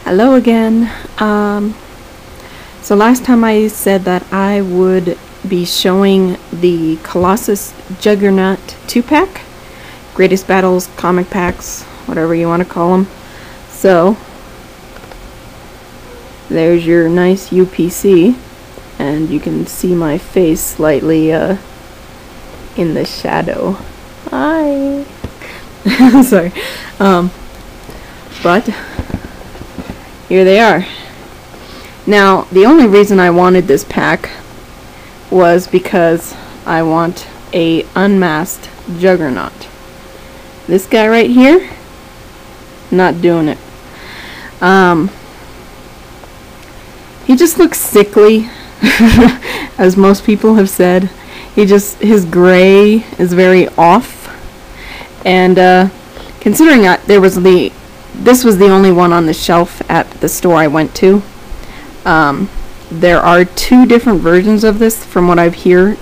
Hello again. So last time I said that I would be showing the Colossus Juggernaut 2-pack, Greatest Battles comic packs, whatever you want to call them. So there's your nice UPC, and you can see my face slightly in the shadow. Hi. Sorry. But here they are. Now, the only reason I wanted this pack was because I want a unmasked Juggernaut. This guy right here, not doing it. He just looks sickly, as most people have said. His gray is very off, and considering that this was the only one on the shelf at the store I went to. There are two different versions of this from what I've heard,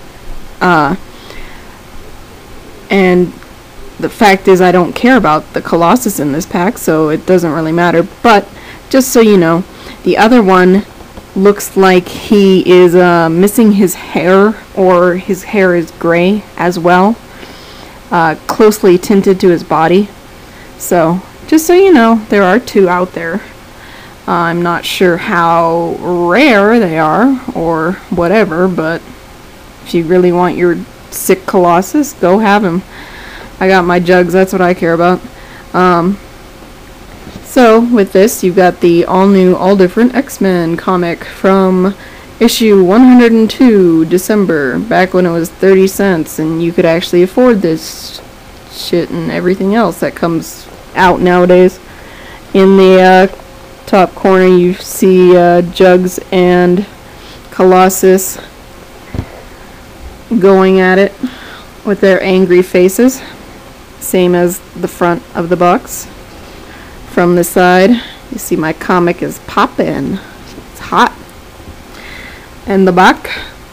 and the fact is I don't care about the Colossus in this pack, so it doesn't really matter. But just so you know, the other one looks like he is missing his hair, or his hair is gray as well, closely tinted to his body. So just so you know, there are two out there. I'm not sure how rare they are or whatever, but if you really want your sick Colossus, go have him. I got my Juggs, that's what I care about. So with this, you've got the all-new, all-different X-Men comic from issue 102, December, back when it was 30 cents and you could actually afford this shit and everything else that comes out nowadays. In the top corner you see Juggs and Colossus going at it with their angry faces, same as the front of the box. From the side you see my comic is poppin', it's hot. And the back,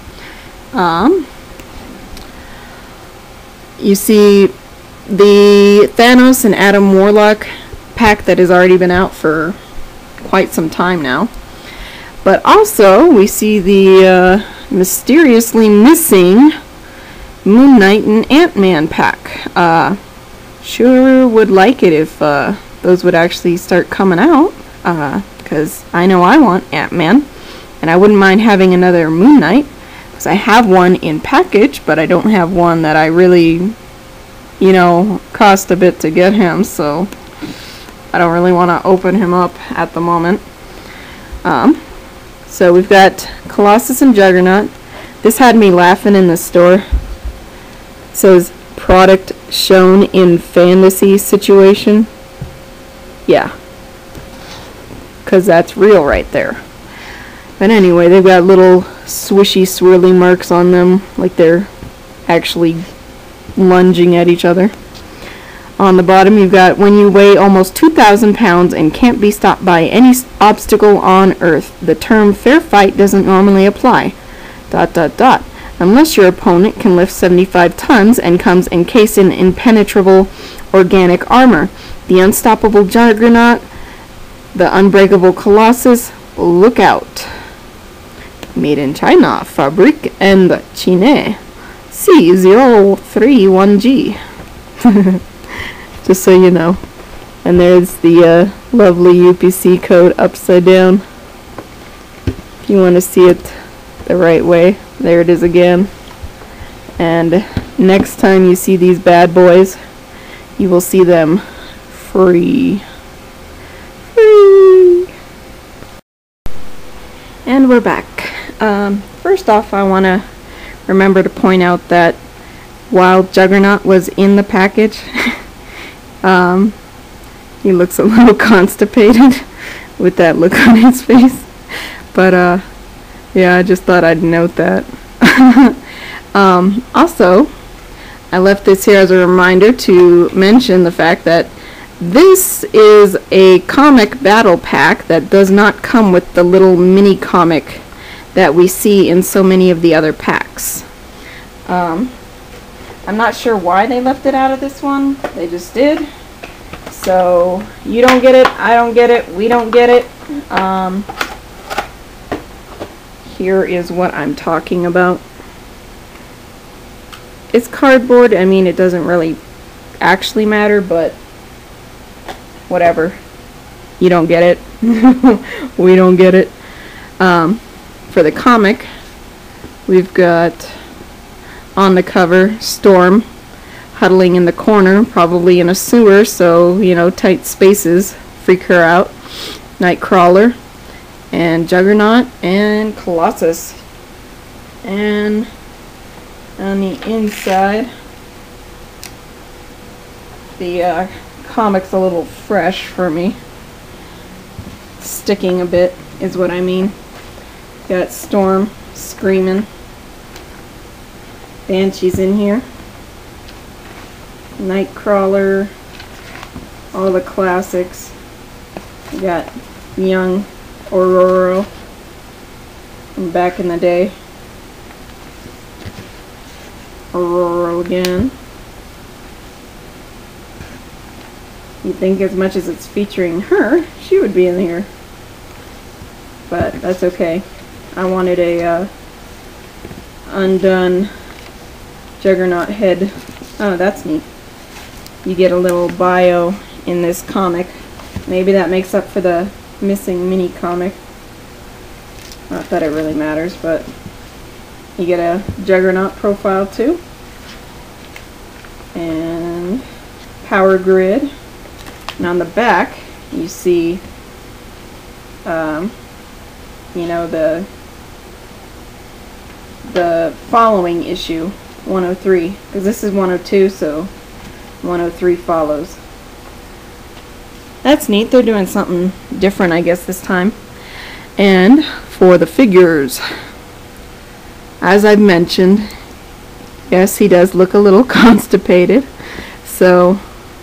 you see the Thanos and Adam Warlock pack that has already been out for quite some time now. But also we see the mysteriously missing Moon Knight and Ant-Man pack. Sure would like it if those would actually start coming out, because I know I want Ant-Man, and I wouldn't mind having another Moon Knight, because I have one in package, but I don't have one that I really, you know, cost a bit to get him, so I don't really want to open him up at the moment. So we've got Colossus and Juggernaut. This had me laughing in the store. It says product shown in fantasy situation. Yeah, because that's real right there. But anyway, they've got little swishy swirly marks on them, like they're actually lunging at each other. On the bottom you've got, when you weigh almost 2,000 pounds and can't be stopped by any obstacle on Earth, the term fair fight doesn't normally apply. ... Unless your opponent can lift 75 tons and comes encased in impenetrable organic armor. The unstoppable Juggernaut, the unbreakable Colossus, look out. Made in China, Fabrique en Chine, C031G. Just so you know. And there's the lovely UPC code upside down. If you want to see it the right way, there it is again. And next time you see these bad boys, you will see them free. And we're back. First off, I want to remember to point out that while Juggernaut was in the package, he looks a little constipated with that look on his face. But yeah, I just thought I'd note that. Also, I left this here as a reminder to mention the fact that this is a comic battle pack that does not come with the little mini comic that we see in so many of the other packs. I'm not sure why they left it out of this one. They just did. So you don't get it, I don't get it, we don't get it. Here is what I'm talking about. It's cardboard. I mean, it doesn't really actually matter, but whatever. You don't get it. We don't get it. For the comic, we've got on the cover Storm huddling in the corner, probably in a sewer, so, you know, tight spaces freak her out. Nightcrawler and Juggernaut and Colossus. And on the inside, the comic's a little fresh for me. Sticking a bit is what I mean. Got Storm screaming. Banshee's in here. Nightcrawler. All the classics. We got young Aurora from back in the day. Aurora again. You'd think as much as it's featuring her, she would be in here. But that's okay. I wanted a undone Juggernaut head. Oh, that's neat. You get a little bio in this comic. Maybe that makes up for the missing mini comic. Not that it really matters, but you get a Juggernaut profile too. And power grid. And on the back, you see, you know, the following issue, 103, because this is 102, so 103 follows. That's neat. They're doing something different, I guess, this time. And for the figures, as I've mentioned, yes, he does look a little constipated. So,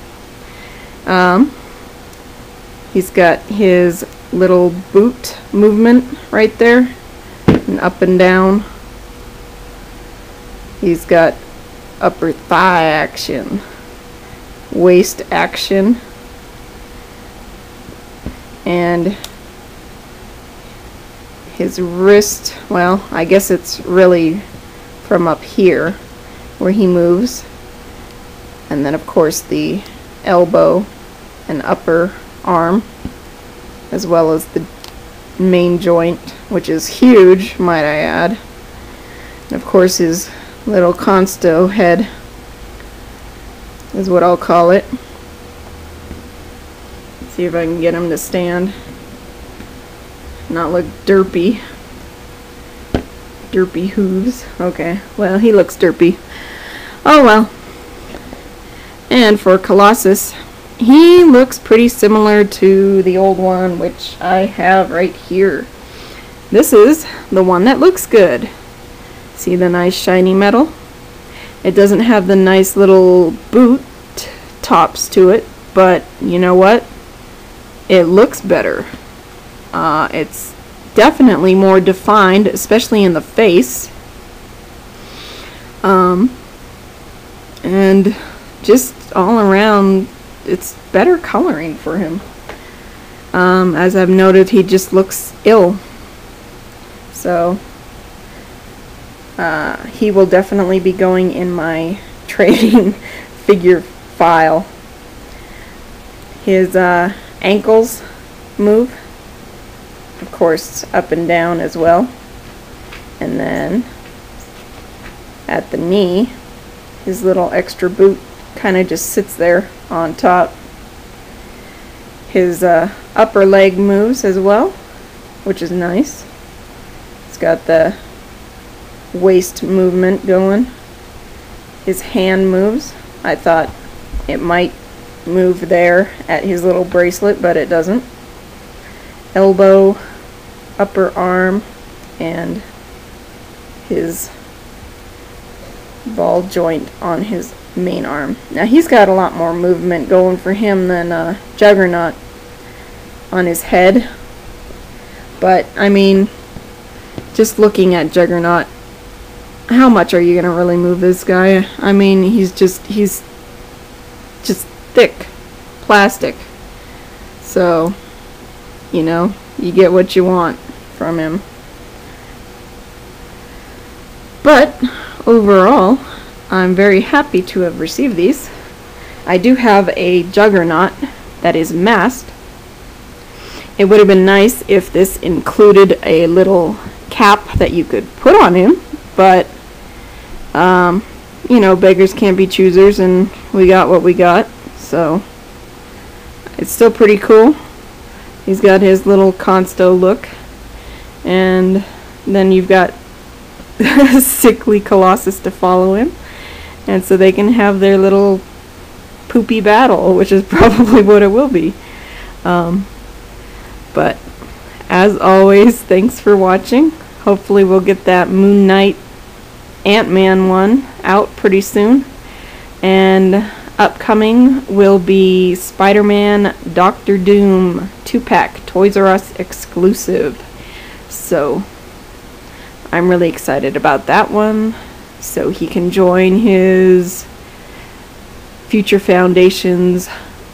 he's got his little boot movement right there, and up and down. He's got upper thigh action, waist action, and his wrist, well, I guess it's really from up here where he moves, and then of course the elbow and upper arm, as well as the main joint, which is huge, might I add, and of course his little consto head is what I'll call it. See if I can get him to stand, not look derpy. Derpy hooves. Okay, well, he looks derpy. Oh well. And for Colossus, he looks pretty similar to the old one, which I have right here. This is the one that looks good. See the nice shiny metal? It doesn't have the nice little boot tops to it, but you know what? It looks better. It's definitely more defined, especially in the face. And just all around, it's better coloring for him. As I've noted, he just looks ill. So, he will definitely be going in my trading figure file. His ankles move, of course, up and down as well. And then at the knee, his little extra boot kind of just sits there on top. His upper leg moves as well, which is nice. It's got the waist movement going. His hand moves. I thought it might move there at his little bracelet, but it doesn't. Elbow, upper arm, and his ball joint on his main arm. Now he's got a lot more movement going for him than Juggernaut on his head, but I mean, just looking at Juggernaut, how much are you gonna really move this guy? I mean, he's just thick plastic, so you know, you get what you want from him. But overall, I'm very happy to have received these. I do have a Juggernaut that is masked. It would have been nice if this included a little cap that you could put on him, but you know, beggars can't be choosers, and we got what we got, so it's still pretty cool. He's got his little Consto look, and then you've got sickly Colossus to follow him, and so they can have their little poopy battle, which is probably what it will be. But as always, thanks for watching. Hopefully we'll get that Moon Knight Ant-Man one out pretty soon, and upcoming will be Spider-Man Doctor Doom 2-pack Toys R Us exclusive. So I'm really excited about that one, so he can join his Future Foundations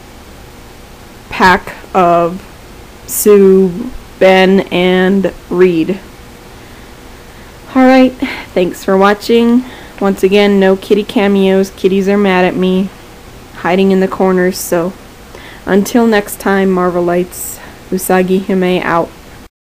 pack of Sue, Ben, and Reed. Alright, thanks for watching. Once again, no kitty cameos. Kitties are mad at me, hiding in the corners, so until next time, Marvelites, Usagihime out.